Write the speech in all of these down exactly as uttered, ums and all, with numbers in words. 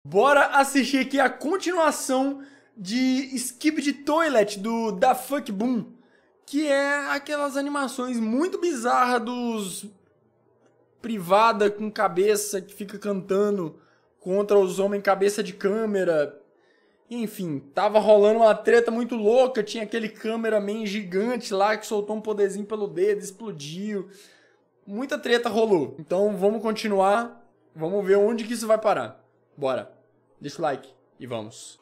Bora assistir aqui a continuação de Skibidi Toilet do Da Fuck Boom, que é aquelas animações muito bizarras dos privada com cabeça que fica cantando contra os homens cabeça de câmera. Enfim, tava rolando uma treta muito louca, tinha aquele cameraman gigante lá que soltou um poderzinho pelo dedo, explodiu. Muita treta rolou. Então vamos continuar, vamos ver onde que isso vai parar. Bora. Deixa o like e vamos.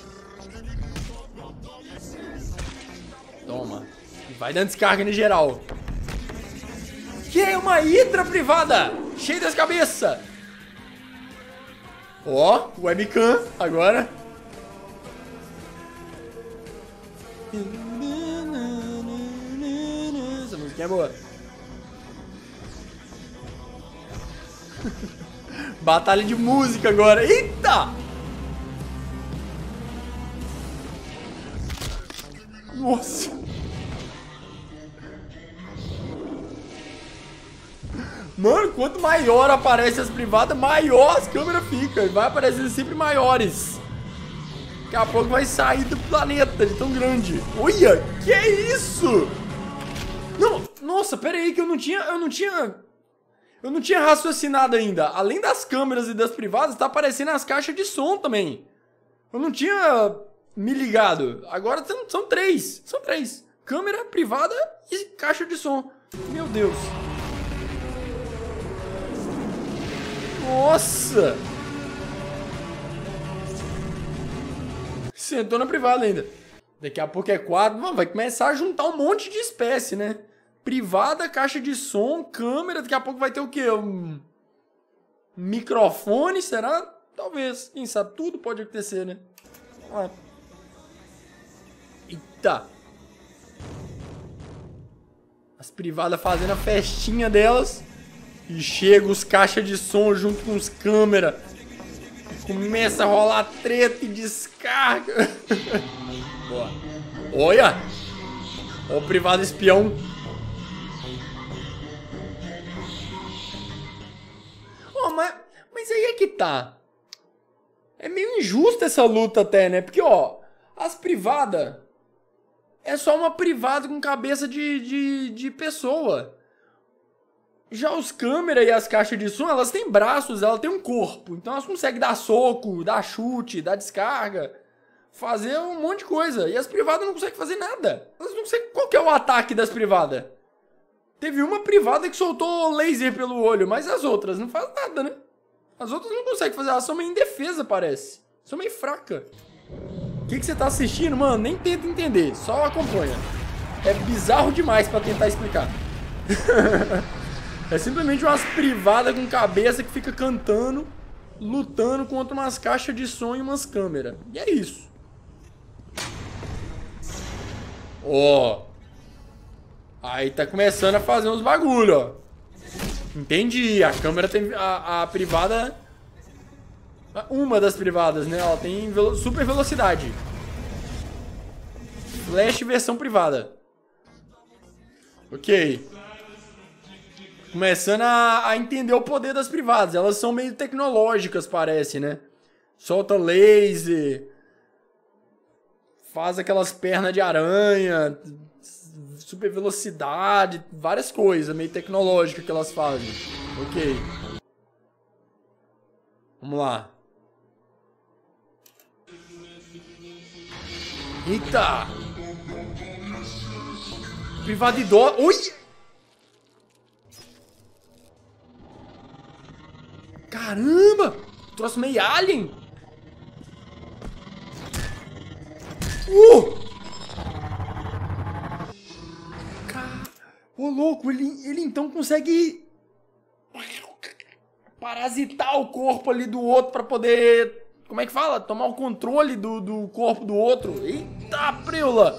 Toma. E vai dando descarga em geral. Que é uma hidra privada, cheia das cabeças. Ó, webcam agora. Essa musiquinha é boa. Batalha de música agora. Eita! Nossa. Mano, quanto maior aparece as privadas, maior as câmeras ficam. Vai aparecendo sempre maiores. Daqui a pouco vai sair do planeta de tão grande. Olha, que é isso? Não, nossa, pera aí que eu não tinha, eu não tinha, eu não tinha raciocinado ainda. Além das câmeras e das privadas, tá aparecendo as caixas de som também. Eu não tinha me ligado. Agora são, são três, são três. Câmera, privada e caixa de som. Meu Deus. Nossa! Sentou na privada ainda. Daqui a pouco é quatro. Mano, vai começar a juntar um monte de espécie, né? Privada, caixa de som, câmera. Daqui a pouco vai ter o quê? Um microfone, será? Talvez. Quem sabe? Tudo pode acontecer, né? Ah. Eita! As privadas fazendo a festinha delas. E chega os caixas de som junto com os câmeras. Começa a rolar treta e descarga. Boa. Olha! Olha o privado espião. Oh, mas, mas aí é que tá. É meio injusta essa luta até, né? Porque, ó, as privadas é só uma privada com cabeça de, de, de pessoa. Já os câmeras e as caixas de som, elas têm braços, elas têm um corpo. Então elas conseguem dar soco, dar chute, dar descarga, fazer um monte de coisa. E as privadas não conseguem fazer nada. Elas não conseguem... Qual que é o ataque das privadas? Teve uma privada que soltou laser pelo olho, mas as outras não fazem nada, né? As outras não conseguem fazer, elas são meio indefesas, parece. São meio fracas. O que, que você tá assistindo, mano? Nem tenta entender, só acompanha. É bizarro demais pra tentar explicar. É simplesmente umas privadas com cabeça que fica cantando, lutando contra umas caixas de som e umas câmeras. E é isso. Ó. Aí tá começando a fazer uns bagulho, ó. Entendi. A câmera tem... A, a privada... Uma das privadas, né? Ela tem velo, super velocidade. Flash versão privada. Ok. Começando a, a entender o poder das privadas. Elas são meio tecnológicas, parece, né? Solta laser. Faz aquelas pernas de aranha. Super velocidade. Várias coisas meio tecnológicas que elas fazem. Ok. Vamos lá. Eita! Privada idosa. Ui! Caramba! Troço meio alien! Uh! Car... Ô, louco, ele, ele então consegue parasitar o corpo ali do outro pra poder... Como é que fala? Tomar o controle do, do corpo do outro. Eita, preula!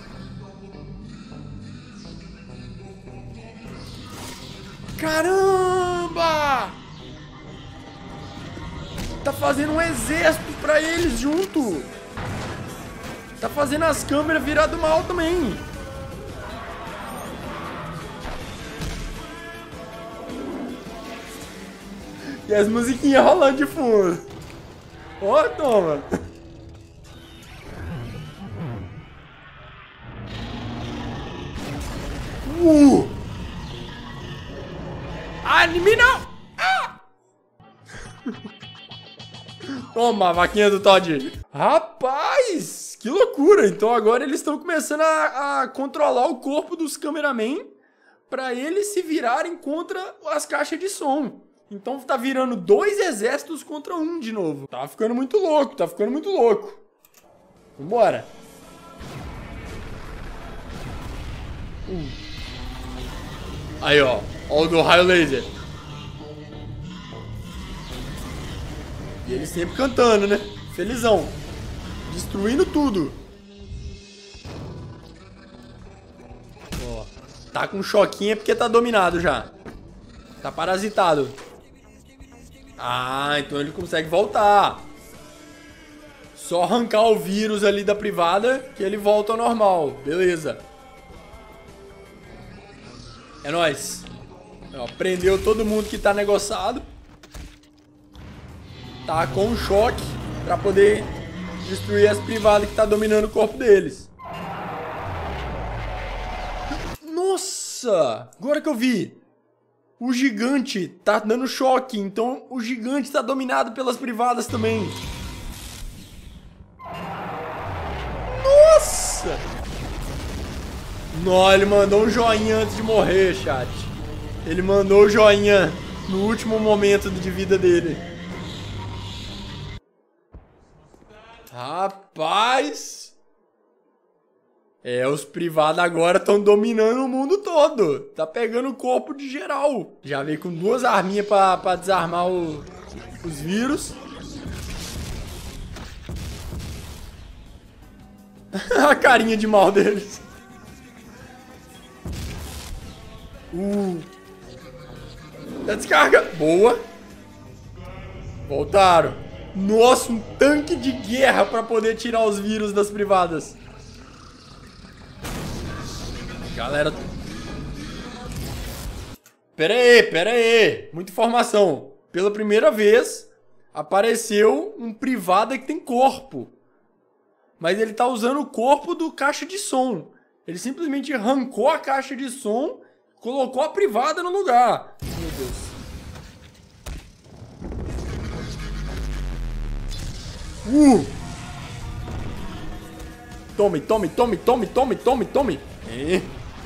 Caramba! Tá fazendo um exército pra eles junto. Tá fazendo as câmeras virar do mal também. E as musiquinhas rolando de fundo. Ó, oh, toma. Uh! Anime não! Ah! Toma, a vaquinha do Todd. Rapaz, que loucura. Então agora eles estão começando a, a controlar o corpo dos cameramen pra eles se virarem contra as caixas de som. Então tá virando dois exércitos contra um de novo. Tá ficando muito louco, tá ficando muito louco. Vambora. Uh. Aí, ó. Ó o do raio laser. E ele sempre cantando, né? Felizão. Destruindo tudo. Ó. Tá com choquinho porque tá dominado já. Tá parasitado. Ah, então ele consegue voltar. Só arrancar o vírus ali da privada que ele volta ao normal. Beleza. É nóis. Ó, prendeu todo mundo que tá negociado. Tá com um choque pra poder destruir as privadas que tá dominando o corpo deles. Nossa! Agora que eu vi. O gigante tá dando choque, então o gigante tá dominado pelas privadas também. Nossa! Não, ele mandou um joinha antes de morrer, chat. Ele mandou o joinha no último momento de vida dele. Rapaz! É, os privados agora estão dominando o mundo todo. Tá pegando o corpo de geral. Já veio com duas arminhas pra, pra desarmar o, os vírus. A carinha de mal deles. Uh. Da descarga. Boa. Voltaram. Nossa, um tanque de guerra pra poder tirar os vírus das privadas. Galera. Pera aí, pera aí. Muita informação. Pela primeira vez, apareceu um privada que tem corpo. Mas ele tá usando o corpo do caixa de som. Ele simplesmente arrancou a caixa de som, colocou a privada no lugar. Meu Deus. Uh! Tome, tome, tome, tome, tome, tome, tome. É.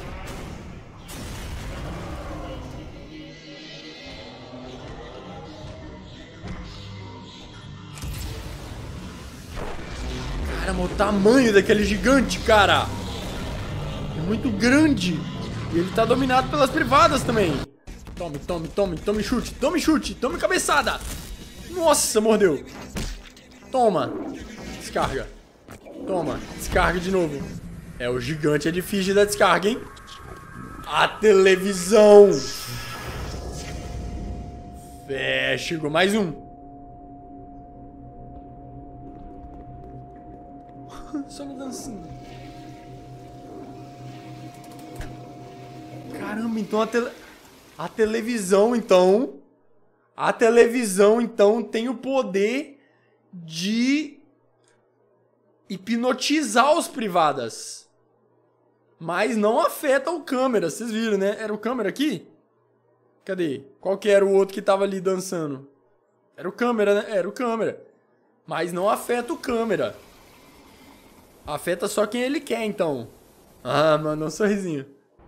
Caramba, o tamanho daquele gigante, cara. É muito grande. E ele tá dominado pelas privadas também. Tome, tome, tome, tome chute, tome chute, tome cabeçada. Nossa, mordeu. Toma. Descarga. Toma, descarga de novo. É, o gigante é difícil da descarga, hein? A televisão. É, chegou mais um. Só no dancinho. Caramba, então a, tele... a televisão, então... A televisão, então, tem o poder de hipnotizar os privadas. Mas não afeta o câmera, vocês viram, né? Era o câmera aqui? Cadê? Qual que era o outro que tava ali dançando? Era o câmera, né? Era o câmera. Mas não afeta o câmera. Afeta só quem ele quer, então. Ah, mandou um sorrisinho.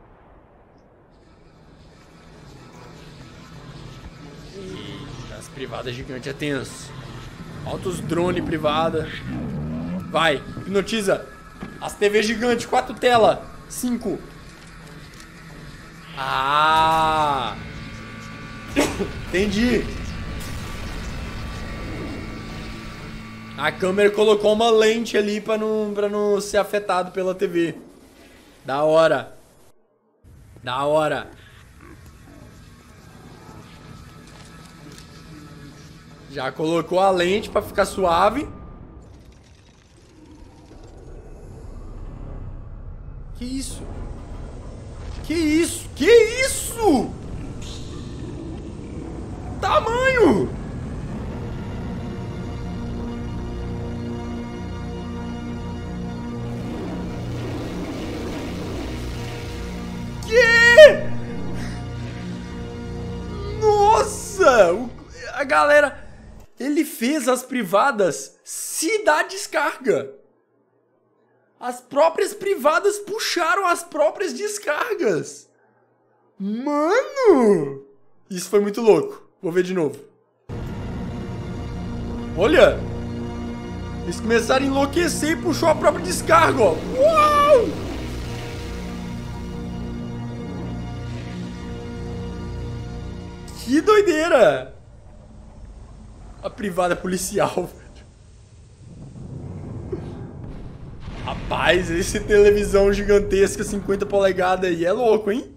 Eita, as privadas gigantes é tenso. Altos drone privada. Vai, hipnotiza. As T V gigantes, quatro telas. Cinco. Ah! Entendi. A câmera colocou uma lente ali pra não, pra não ser afetado pela T V. Da hora. Da hora. Já colocou a lente pra ficar suave. Que isso? Que isso? Que isso? Tamanho! Olha, o, a galera... Ele fez as privadas se dar descarga. As próprias privadas puxaram as próprias descargas. Mano! Isso foi muito louco. Vou ver de novo. Olha! Eles começaram a enlouquecer e puxou a própria descarga, ó. Uau! Que doideira! A privada policial, velho. Rapaz, esse televisão gigantesca, cinquenta polegadas aí, é louco, hein?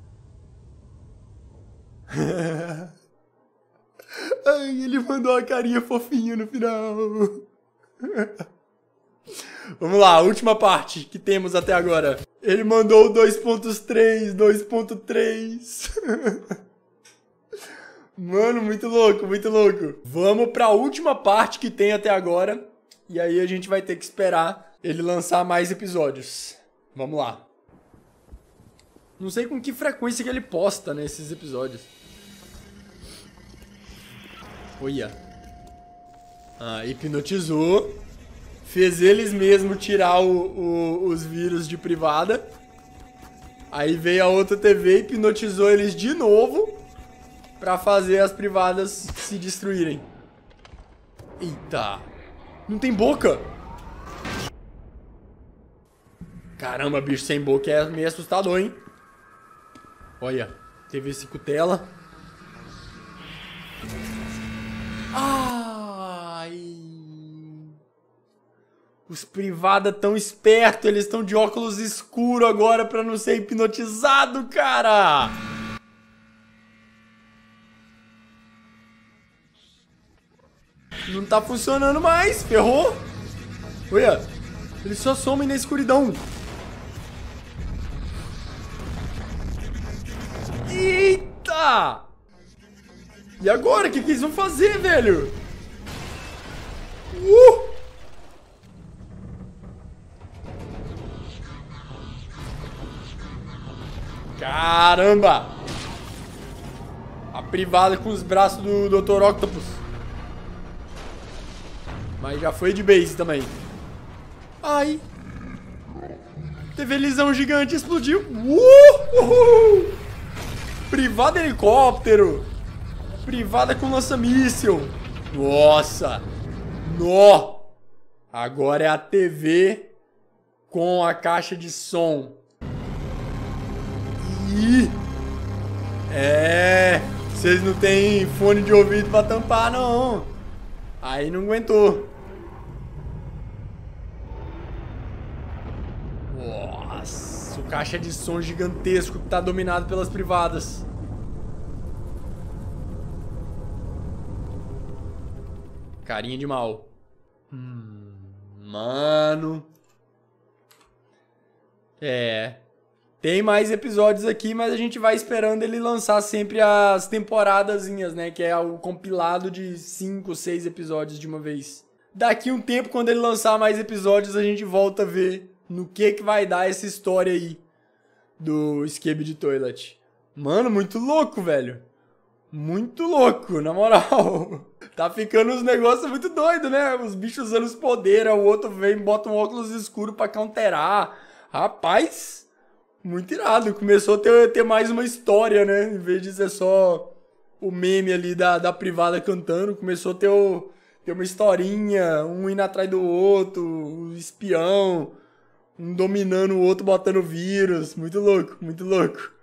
Ai, ele mandou uma carinha fofinha no final. Vamos lá, a última parte que temos até agora. Ele mandou o dois ponto três, dois ponto três. Mano, muito louco, muito louco. Vamos pra última parte que tem até agora. E aí a gente vai ter que esperar ele lançar mais episódios. Vamos lá. Não sei com que frequência que ele posta, né, esses episódios. Olha. Ah, hipnotizou. Fez eles mesmo tirar o, o, os vírus de privada. Aí veio a outra T V e hipnotizou eles de novo. Pra fazer as privadas se destruírem. Eita. Não tem boca. Caramba, bicho sem boca é meio assustador, hein? Olha. T V se cutela. Ai. Os privadas tão espertos. Eles estão de óculos escuros agora pra não ser hipnotizado, cara. Não tá funcionando mais, ferrou. Olha, eles só somem na escuridão. Eita! E agora, o que, que eles vão fazer, velho? Uh! Caramba! A privada com os braços do doutor Octopus. Mas já foi de base também. Ai. TVzão gigante explodiu. Uh! Uhul! Privada helicóptero. Privada com lança-míssil. Nossa. Nó. Agora é a T V com a caixa de som. Ih. É. Vocês não tem fone de ouvido pra tampar, não. Aí não aguentou. Nossa, o caixa de som gigantesco que tá dominado pelas privadas. Carinha de mal. Hum, mano. É. Tem mais episódios aqui, mas a gente vai esperando ele lançar sempre as temporadazinhas, né? Que é o compilado de cinco, seis episódios de uma vez. Daqui um tempo, quando ele lançar mais episódios, a gente volta a ver no que que vai dar essa história aí do Skibidi Toilet. Mano, muito louco, velho. Muito louco, na moral. Tá ficando uns negócios muito doidos, né? Os bichos usando os poderes, o outro vem e bota um óculos escuro pra counterar. Rapaz... Muito irado, começou a ter, ter mais uma história, né? Em vez de ser só o meme ali da, da privada cantando, começou a ter, o, ter uma historinha, um indo atrás do outro, um espião, um dominando o outro, botando vírus. Muito louco, muito louco.